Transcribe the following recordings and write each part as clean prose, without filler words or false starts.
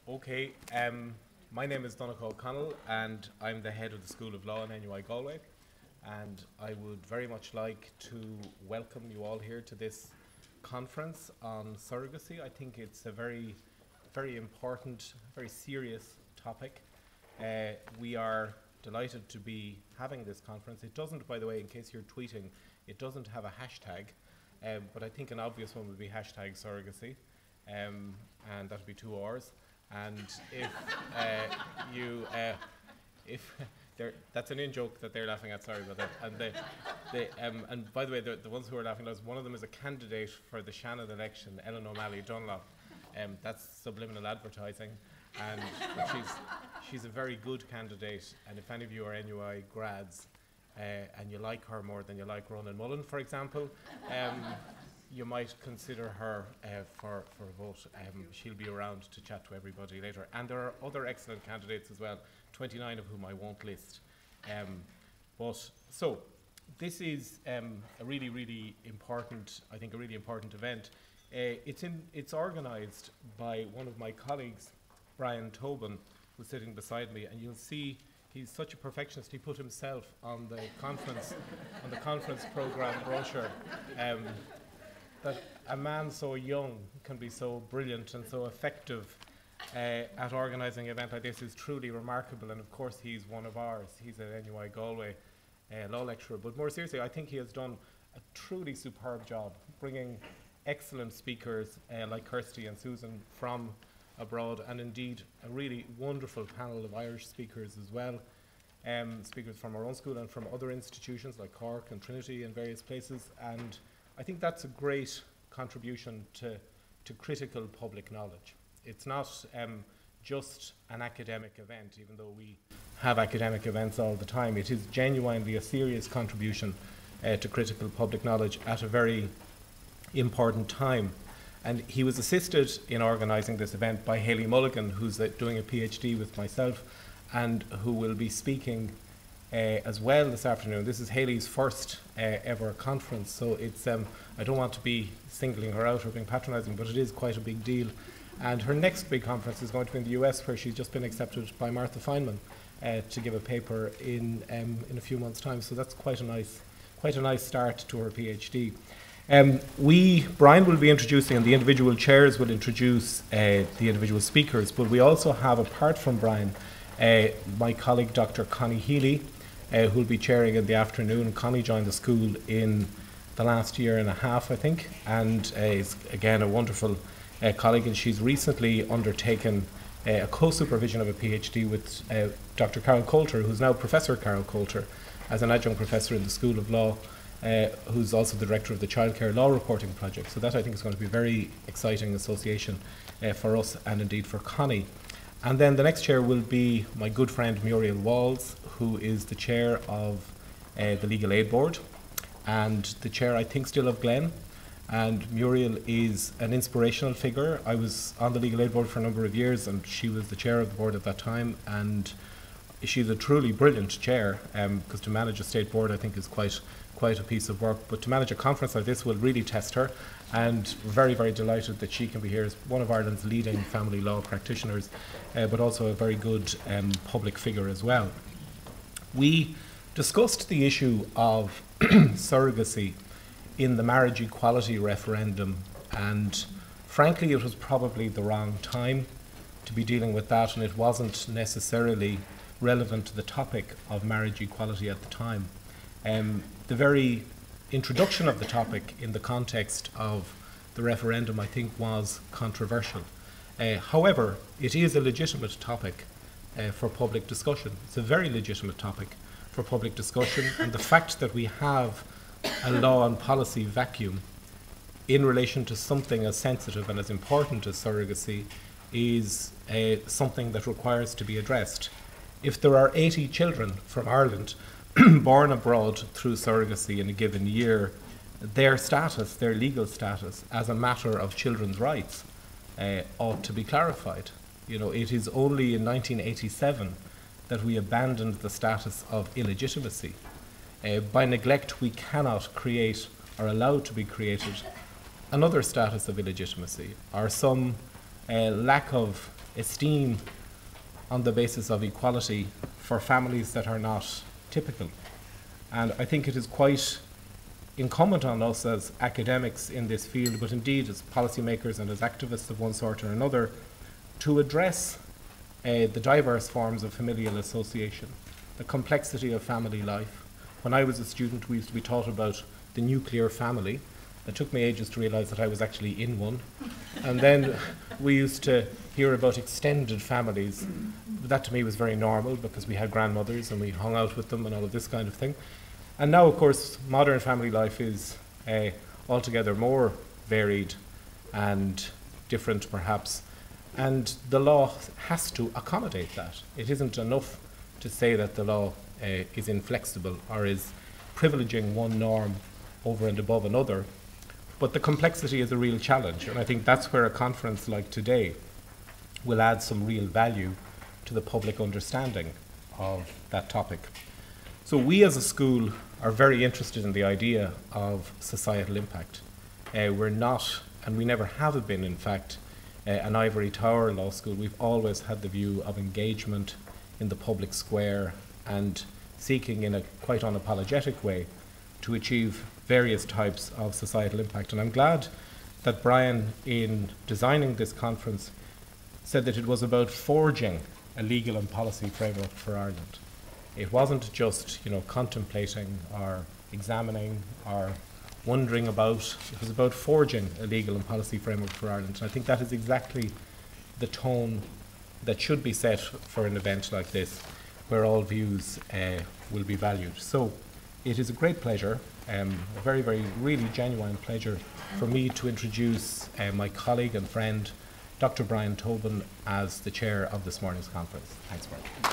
Okay, my name is Donncha O'Connell and I'm the head of the School of Law in NUI Galway, and I would very much like to welcome you all here to this conference on surrogacy. I think it's a very important, very serious topic. We are delighted to be having this conference. It doesn't, by the way, in case you're tweeting, it doesn't have a hashtag, but I think an obvious one would be hashtag surrogacy, and that would be 2 R's. And that's an in-joke that they're laughing at, sorry about that. And, and by the way, the ones who are laughing, one of them is a candidate for the Shannon election, Ellen O'Malley Dunlop. That's subliminal advertising, and she's a very good candidate. And if any of you are NUI grads and you like her more than you like Ronan Mullen, for example, you might consider her for a vote. She'll be around to chat to everybody later. And there are other excellent candidates as well, 29 of whom I won't list. So this is a really important, I think, a really important event. It's organised by one of my colleagues, Brian Tobin, who's sitting beside me, and you'll see he's such a perfectionist. He put himself on the conference programme brochure. That a man so young can be so brilliant and so effective at organising an event like this is truly remarkable. And of course, he's one of ours. He's an NUI Galway law lecturer. But more seriously, I think he has done a truly superb job bringing excellent speakers like Kirsty and Susan from abroad, and indeed a really wonderful panel of Irish speakers as well. Speakers from our own school and from other institutions like Cork and Trinity and various places. And I think that's a great contribution to critical public knowledge. It's not just an academic event, even though we have academic events all the time. It is genuinely a serious contribution to critical public knowledge at a very important time. And he was assisted in organising this event by Hayley Mulligan, who's doing a PhD with myself and who will be speaking as well this afternoon. This is Hayley's first ever conference, so it's I don't want to be singling her out or being patronising, but it is quite a big deal. And her next big conference is going to be in the US, where she's just been accepted by Martha Feynman to give a paper in a few months' time. So that's quite a nice start to her PhD. Brian will be introducing, and the individual chairs will introduce the individual speakers. But we also have, apart from Brian, my colleague Dr. Connie Healy, who will be chairing in the afternoon. Connie joined the school in the last year and a half, I think, and is again a wonderful colleague, and she's recently undertaken a co-supervision of a PhD with Dr. Carol Coulter, who's now Professor Carol Coulter, as an adjunct professor in the School of Law, who's also the director of the Childcare Law Reporting Project. So that, I think, is going to be a very exciting association for us and indeed for Connie. And then the next chair will be my good friend Muriel Walls, who is the chair of the Legal Aid Board and the chair, I think, still of Glen. And Muriel is an inspirational figure. I was on the Legal Aid Board for a number of years, and she was the chair of the board at that time. And she's a truly brilliant chair, because to manage a state board, I think, is quite a piece of work. But to manage a conference like this will really test her. And we're very delighted that she can be here as one of Ireland's leading family law practitioners, but also a very good public figure as well. We discussed the issue of surrogacy in the marriage equality referendum, and frankly it was probably the wrong time to be dealing with that, and it wasn't necessarily relevant to the topic of marriage equality at the time. The very introduction of the topic in the context of the referendum, I think, was controversial. However, it is a legitimate topic for public discussion. It's a very legitimate topic for public discussion, and the fact that we have a law and policy vacuum in relation to something as sensitive and as important as surrogacy is something that requires to be addressed. If there are 80 children from Ireland born abroad through surrogacy in a given year, their status, their legal status as a matter of children's rights ought to be clarified. You know, it is only in 1987 that we abandoned the status of illegitimacy. By neglect, we cannot create or allow to be created another status of illegitimacy, or some lack of esteem on the basis of equality for families that are not typical. And I think it is quite incumbent on us as academics in this field, but indeed as policymakers and as activists of one sort or another, to address the diverse forms of familial association, the complexity of family life. When I was a student, we used to be taught about the nuclear family. It took me ages to realize that I was actually in one. And then we used to hear about extended families. That to me was very normal because we had grandmothers and we hung out with them and all of this kind of thing. And now, of course, modern family life is altogether more varied and different, perhaps. And the law has to accommodate that. It isn't enough to say that the law is inflexible or is privileging one norm over and above another. But the complexity is a real challenge. And I think that's where a conference like today will add some real value to the public understanding of that topic. So we as a school are very interested in the idea of societal impact. We're not, and we never have been, in fact, an ivory tower law school. We've always had the view of engagement in the public square and seeking in a quite unapologetic way to achieve various types of societal impact. And I'm glad that Brian, in designing this conference, said that it was about forging a legal and policy framework for Ireland. It wasn't just, contemplating or examining or wondering about. It was about forging a legal and policy framework for Ireland. And I think that is exactly the tone that should be set for an event like this, where all views will be valued. So it is a great pleasure, a very, very, really genuine pleasure for me to introduce my colleague and friend, Dr. Brian Tobin, as the chair of this morning's conference. Thanks, Brian.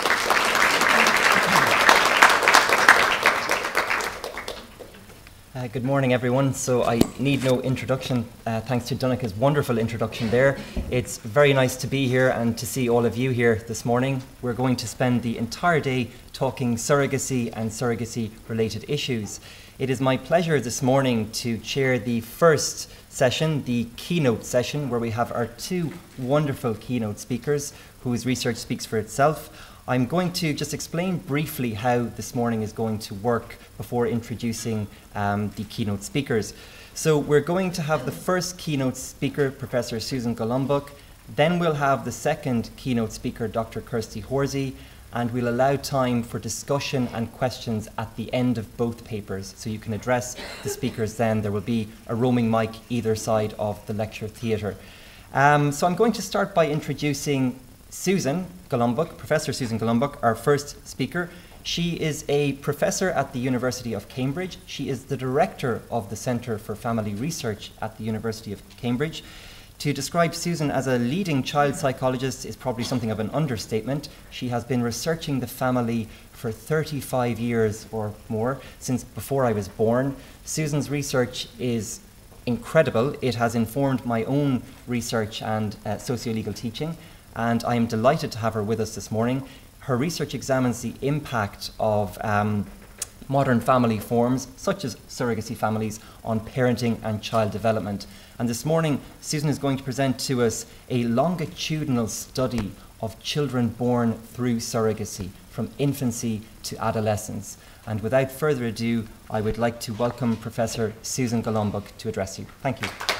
Good morning, everyone. So I need no introduction, thanks to Donncha's wonderful introduction there. It's very nice to be here and to see all of you here this morning. We're going to spend the entire day talking surrogacy and surrogacy-related issues. It is my pleasure this morning to chair the first session, the keynote session, where we have our two wonderful keynote speakers whose research speaks for itself. I'm going to just explain briefly how this morning is going to work before introducing the keynote speakers. So we're going to have the first keynote speaker, Professor Susan Golumbuk. Then we'll have the second keynote speaker, Dr. Kirsty Horsey, and we'll allow time for discussion and questions at the end of both papers. So you can address the speakers then. There will be a roaming mic either side of the lecture theatre. So I'm going to start by introducing Susan Golumbuk, Professor Susan Golumbuk, our first speaker. She is a professor at the University of Cambridge. She is the director of the Centre for Family Research at the University of Cambridge. To describe Susan as a leading child psychologist is probably something of an understatement. She has been researching the family for 35 years or more, since before I was born. Susan's research is incredible. It has informed my own research and socio-legal teaching, and I am delighted to have her with us this morning. Her research examines the impact of modern family forms, such as surrogacy families, on parenting and child development. And this morning, Susan is going to present to us a longitudinal study of children born through surrogacy, from infancy to adolescence. And without further ado, I would like to welcome Professor Susan Golumbuk to address you. Thank you.